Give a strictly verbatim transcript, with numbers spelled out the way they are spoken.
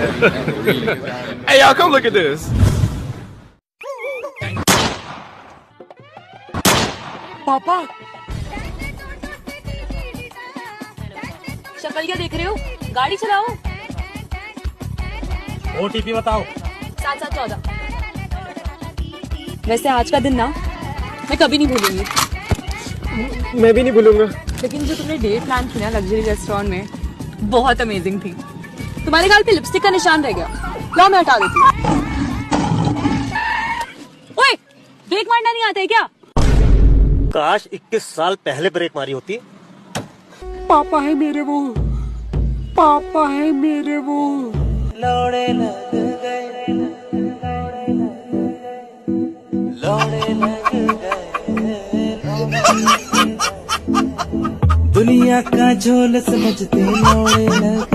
Hey y'all, come look at this. पापा, शक्ल क्या देख रहे हो? गाड़ी चलाओ। ओटीपी बताओ। सात सात चौदह। वैसे आज का दिन ना मैं कभी नहीं भूलूंगी। मैं भी नहीं भूलूंगा। लेकिन जो तुमने डेट प्लान की ना लग्जरी रेस्टोरेंट में, बहुत अमेजिंग थी। तुम्हारे गाल पे लिपस्टिक का निशान रह गया, लो मैं हटा देती हूँ। ओए, ब्रेक मारना नहीं आता है क्या? काश इक्कीस साल पहले ब्रेक मारी होती। पापा है मेरे वो, पापा है मेरे वो। लौड़े लग गए, लौड़े लग गए, दुनिया का झोल समझते लौड़े लग